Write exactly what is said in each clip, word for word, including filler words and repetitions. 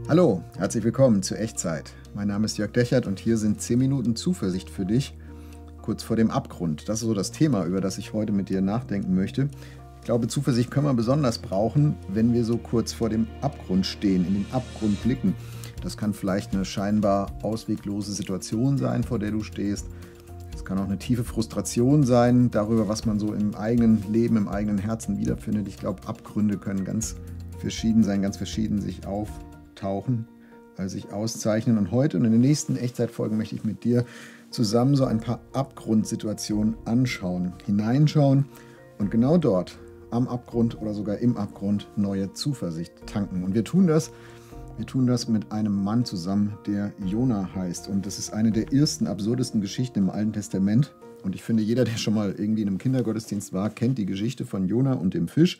Hallo, herzlich willkommen zu Echtzeit. Mein Name ist Jörg Dechert und hier sind zehn Minuten Zuversicht für dich, kurz vor dem Abgrund. Das ist so das Thema, über das ich heute mit dir nachdenken möchte. Ich glaube, Zuversicht können wir besonders brauchen, wenn wir so kurz vor dem Abgrund stehen, in den Abgrund blicken. Das kann vielleicht eine scheinbar ausweglose Situation sein, vor der du stehst. Es kann auch eine tiefe Frustration sein darüber, was man so im eigenen Leben, im eigenen Herzen wiederfindet. Ich glaube, Abgründe können ganz verschieden sein, ganz verschieden sich auftauchen, also sich auszeichnen. Und heute und in den nächsten Echtzeitfolgen möchte ich mit dir zusammen so ein paar Abgrundsituationen anschauen, hineinschauen und genau dort am Abgrund oder sogar im Abgrund neue Zuversicht tanken. Und wir tun das Wir tun das mit einem Mann zusammen, der Jona heißt. Und das ist eine der ersten, absurdesten Geschichten im Alten Testament. Und ich finde, jeder, der schon mal irgendwie in einem Kindergottesdienst war, kennt die Geschichte von Jona und dem Fisch.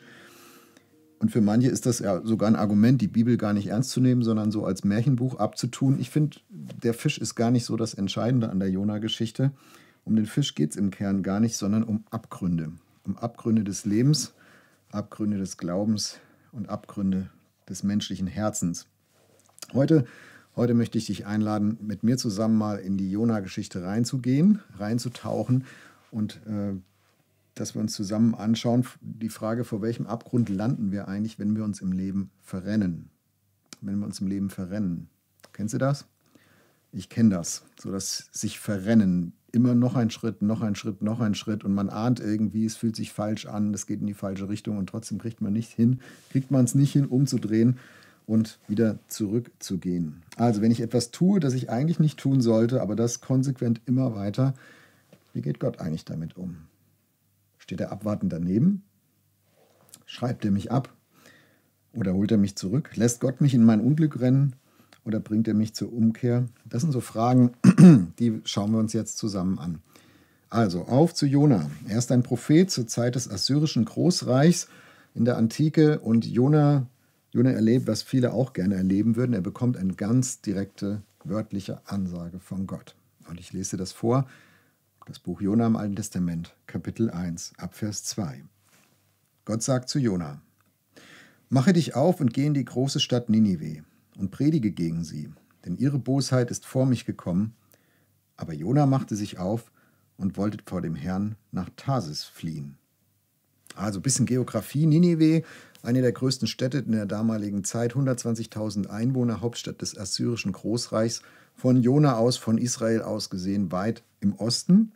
Und für manche ist das ja sogar ein Argument, die Bibel gar nicht ernst zu nehmen, sondern so als Märchenbuch abzutun. Ich finde, der Fisch ist gar nicht so das Entscheidende an der Jona-Geschichte. Um den Fisch geht es im Kern gar nicht, sondern um Abgründe. Um Abgründe des Lebens, Abgründe des Glaubens und Abgründe des menschlichen Herzens. Heute, heute möchte ich dich einladen, mit mir zusammen mal in die Jona-Geschichte reinzugehen, reinzutauchen und äh, dass wir uns zusammen anschauen, die Frage, vor welchem Abgrund landen wir eigentlich, wenn wir uns im Leben verrennen. Wenn wir uns im Leben verrennen. Kennst du das? Ich kenne das. So das sich verrennen. Immer noch ein Schritt, noch ein Schritt, noch ein Schritt und man ahnt irgendwie, es fühlt sich falsch an, es geht in die falsche Richtung und trotzdem kriegt man nicht hin, kriegt man es nicht hin, umzudrehen und wieder zurückzugehen. Also wenn ich etwas tue, das ich eigentlich nicht tun sollte, aber das konsequent immer weiter, wie geht Gott eigentlich damit um? Steht er abwartend daneben? Schreibt er mich ab? Oder holt er mich zurück? Lässt Gott mich in mein Unglück rennen? Oder bringt er mich zur Umkehr? Das sind so Fragen, die schauen wir uns jetzt zusammen an. Also auf zu Jona. Er ist ein Prophet zur Zeit des assyrischen Großreichs in der Antike und Jona Jona erlebt, was viele auch gerne erleben würden. Er bekommt eine ganz direkte, wörtliche Ansage von Gott. Und ich lese das vor, das Buch Jona im Alten Testament, Kapitel eins, Abvers zwei. Gott sagt zu Jona: Mache dich auf und geh in die große Stadt Ninive und predige gegen sie, denn ihre Bosheit ist vor mich gekommen. Aber Jona machte sich auf und wollte vor dem Herrn nach Tarsis fliehen. Also ein bisschen Geografie. Ninive, eine der größten Städte in der damaligen Zeit, hundertzwanzigtausend Einwohner, Hauptstadt des assyrischen Großreichs, von Jona aus, von Israel aus gesehen, weit im Osten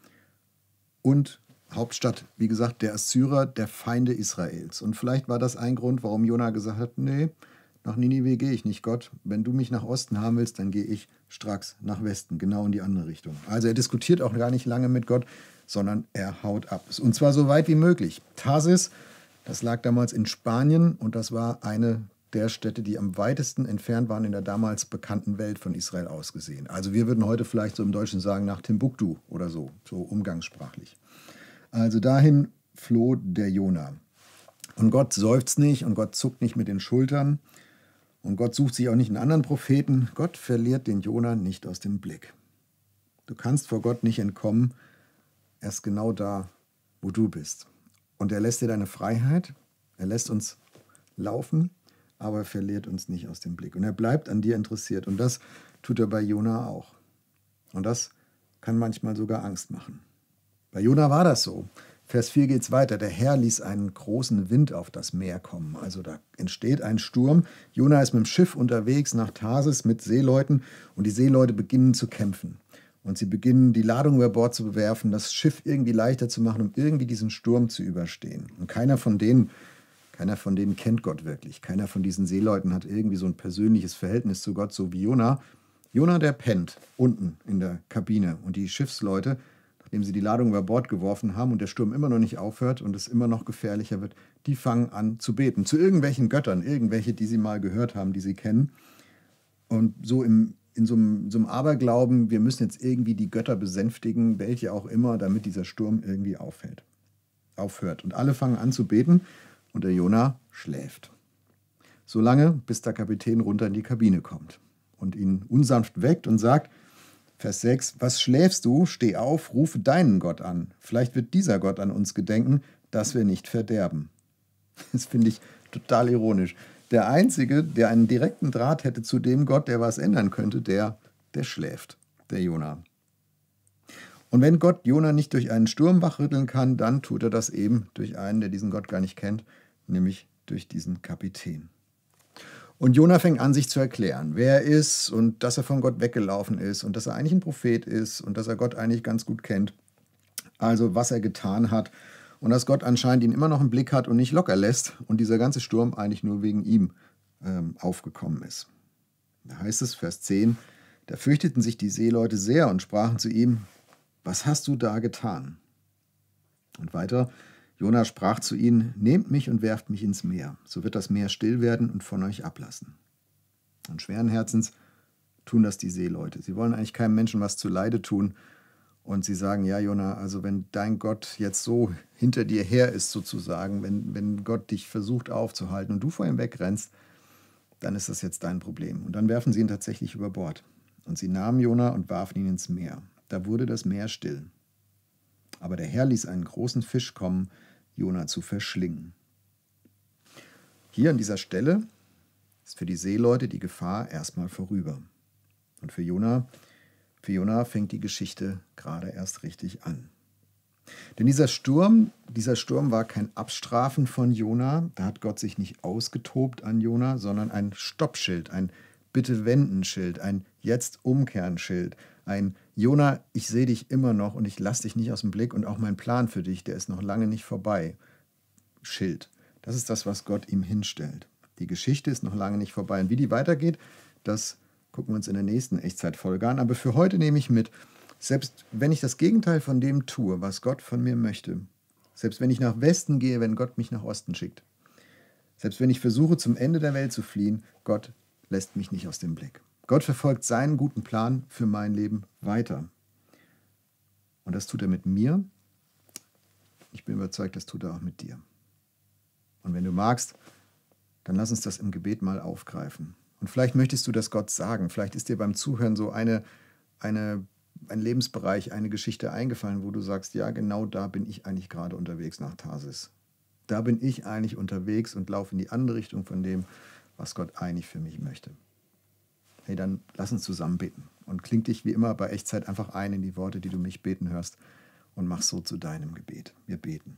und Hauptstadt, wie gesagt, der Assyrer, der Feinde Israels. Und vielleicht war das ein Grund, warum Jona gesagt hat, nee, nach Ninive gehe ich nicht, Gott. Wenn du mich nach Osten haben willst, dann gehe ich stracks nach Westen, genau in die andere Richtung. Also er diskutiert auch gar nicht lange mit Gott, sondern er haut ab. Und zwar so weit wie möglich. Tarsis, das lag damals in Spanien und das war eine der Städte, die am weitesten entfernt waren in der damals bekannten Welt von Israel aus gesehen. Also wir würden heute vielleicht so im Deutschen sagen nach Timbuktu oder so, so umgangssprachlich. Also dahin floh der Jona. Und Gott seufzt nicht und Gott zuckt nicht mit den Schultern und Gott sucht sich auch nicht einen anderen Propheten. Gott verliert den Jona nicht aus dem Blick. Du kannst vor Gott nicht entkommen. Er ist genau da, wo du bist. Und er lässt dir deine Freiheit, er lässt uns laufen, aber er verliert uns nicht aus dem Blick. Und er bleibt an dir interessiert. Und das tut er bei Jona auch. Und das kann manchmal sogar Angst machen. Bei Jona war das so. Vers vier geht es weiter. Der Herr ließ einen großen Wind auf das Meer kommen. Also da entsteht ein Sturm. Jona ist mit dem Schiff unterwegs nach Tarsis mit Seeleuten. Und die Seeleute beginnen zu kämpfen. Und sie beginnen, die Ladung über Bord zu bewerfen, das Schiff irgendwie leichter zu machen, um irgendwie diesen Sturm zu überstehen. Und keiner von denen, keiner von denen kennt Gott wirklich. Keiner von diesen Seeleuten hat irgendwie so ein persönliches Verhältnis zu Gott, so wie Jona. Jona, der pennt unten in der Kabine. Und die Schiffsleute, nachdem sie die Ladung über Bord geworfen haben und der Sturm immer noch nicht aufhört und es immer noch gefährlicher wird, die fangen an zu beten. Zu irgendwelchen Göttern, irgendwelche, die sie mal gehört haben, die sie kennen. Und so im in so einem, so einem Aberglauben, wir müssen jetzt irgendwie die Götter besänftigen, welche auch immer, damit dieser Sturm irgendwie aufhält, aufhört. Und alle fangen an zu beten und der Jona schläft. So lange, bis der Kapitän runter in die Kabine kommt und ihn unsanft weckt und sagt, Vers sechs, was schläfst du? Steh auf, rufe deinen Gott an. Vielleicht wird dieser Gott an uns gedenken, dass wir nicht verderben. Das finde ich total ironisch. der Einzige, der einen direkten Draht hätte zu dem Gott, der was ändern könnte, der, der schläft, der Jona. Und wenn Gott Jona nicht durch einen Sturm wachrütteln kann, dann tut er das eben durch einen, der diesen Gott gar nicht kennt, nämlich durch diesen Kapitän. Und Jona fängt an, sich zu erklären, wer er ist und dass er von Gott weggelaufen ist und dass er eigentlich ein Prophet ist und dass er Gott eigentlich ganz gut kennt. Also was er getan hat und dass Gott anscheinend ihn immer noch im Blick hat und nicht locker lässt und dieser ganze Sturm eigentlich nur wegen ihm ähm, aufgekommen ist. Da heißt es, Vers zehn, da fürchteten sich die Seeleute sehr und sprachen zu ihm, was hast du da getan? Und weiter, Jona sprach zu ihnen, nehmt mich und werft mich ins Meer, so wird das Meer still werden und von euch ablassen. Und schweren Herzens tun das die Seeleute. Sie wollen eigentlich keinem Menschen was zuleide tun und sie sagen, ja Jona, also wenn dein Gott jetzt so hinter dir her ist sozusagen, wenn, wenn Gott dich versucht aufzuhalten und du vor ihm wegrennst, dann ist das jetzt dein Problem. Und dann werfen sie ihn tatsächlich über Bord. Und sie nahmen Jona und warfen ihn ins Meer. Da wurde das Meer still. Aber der Herr ließ einen großen Fisch kommen, Jona zu verschlingen. Hier an dieser Stelle ist für die Seeleute die Gefahr erstmal vorüber. Und für Jona, für Jona fängt die Geschichte gerade erst richtig an. Denn dieser Sturm, dieser Sturm war kein Abstrafen von Jona, da hat Gott sich nicht ausgetobt an Jona, sondern ein Stoppschild, ein Bitte-Wenden-Schild, ein Jetzt-Umkehren-Schild, ein Jona, ich sehe dich immer noch und ich lasse dich nicht aus dem Blick und auch mein Plan für dich, der ist noch lange nicht vorbei. Schild. Das ist das, was Gott ihm hinstellt. Die Geschichte ist noch lange nicht vorbei. Und wie die weitergeht, das gucken wir uns in der nächsten Echtzeitfolge an. Aber für heute nehme ich mit, selbst wenn ich das Gegenteil von dem tue, was Gott von mir möchte, selbst wenn ich nach Westen gehe, wenn Gott mich nach Osten schickt, selbst wenn ich versuche, zum Ende der Welt zu fliehen, Gott lässt mich nicht aus dem Blick. Gott verfolgt seinen guten Plan für mein Leben weiter. Und das tut er mit mir. Ich bin überzeugt, das tut er auch mit dir. Und wenn du magst, dann lass uns das im Gebet mal aufgreifen. Und vielleicht möchtest du das Gott sagen. Vielleicht ist dir beim Zuhören so eine, eine, ein Lebensbereich, eine Geschichte eingefallen, wo du sagst, ja, genau da bin ich eigentlich gerade unterwegs nach Tarsis. Da bin ich eigentlich unterwegs und laufe in die andere Richtung von dem, was Gott eigentlich für mich möchte. Hey, dann lass uns zusammen beten und kling dich wie immer bei Echtzeit einfach ein in die Worte, die du mich beten hörst und mach so zu deinem Gebet. Wir beten.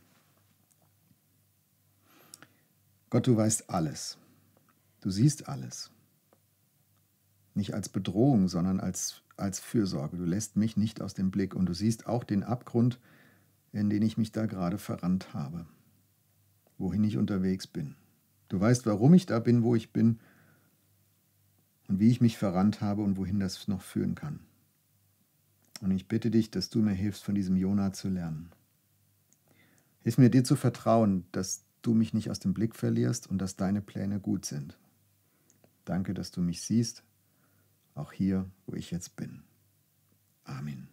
Gott, du weißt alles. Du siehst alles. Nicht als Bedrohung, sondern als, als Fürsorge. Du lässt mich nicht aus dem Blick und du siehst auch den Abgrund, in den ich mich da gerade verrannt habe, wohin ich unterwegs bin. Du weißt, warum ich da bin, wo ich bin, und wie ich mich verrannt habe und wohin das noch führen kann. Und ich bitte dich, dass du mir hilfst, von diesem Jona zu lernen. Hilf mir, dir zu vertrauen, dass du mich nicht aus dem Blick verlierst und dass deine Pläne gut sind. Danke, dass du mich siehst, auch hier, wo ich jetzt bin. Amen.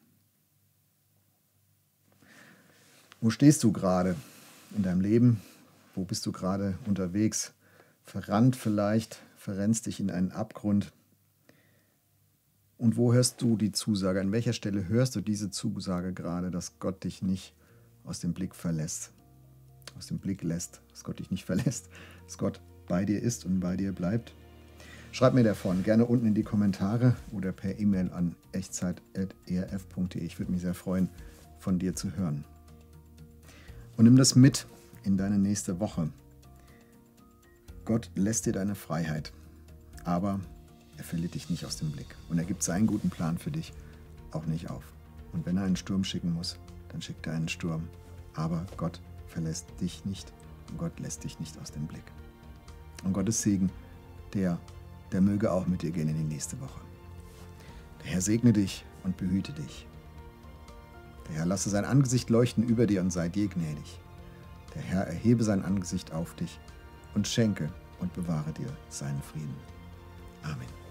Wo stehst du gerade in deinem Leben? Wo bist du gerade unterwegs? Verrannt vielleicht, verrennst dich in einen Abgrund. Und wo hörst du die Zusage? An welcher Stelle hörst du diese Zusage gerade, dass Gott dich nicht aus dem Blick verlässt, aus dem Blick lässt, dass Gott dich nicht verlässt, dass Gott bei dir ist und bei dir bleibt? Schreib mir davon gerne unten in die Kommentare oder per E-Mail an echtzeit at e r f punkt de. Ich würde mich sehr freuen, von dir zu hören. Und nimm das mit in deine nächste Woche. Gott lässt dir deine Freiheit, aber er verliert dich nicht aus dem Blick. Und er gibt seinen guten Plan für dich auch nicht auf. Und wenn er einen Sturm schicken muss, dann schickt er einen Sturm. Aber Gott verlässt dich nicht und Gott lässt dich nicht aus dem Blick. Und Gottes Segen, der, der möge auch mit dir gehen in die nächste Woche. Der Herr segne dich und behüte dich. Der Herr lasse sein Angesicht leuchten über dir und sei dir gnädig. Der Herr erhebe sein Angesicht auf dich und schenke und bewahre dir seinen Frieden. Amen.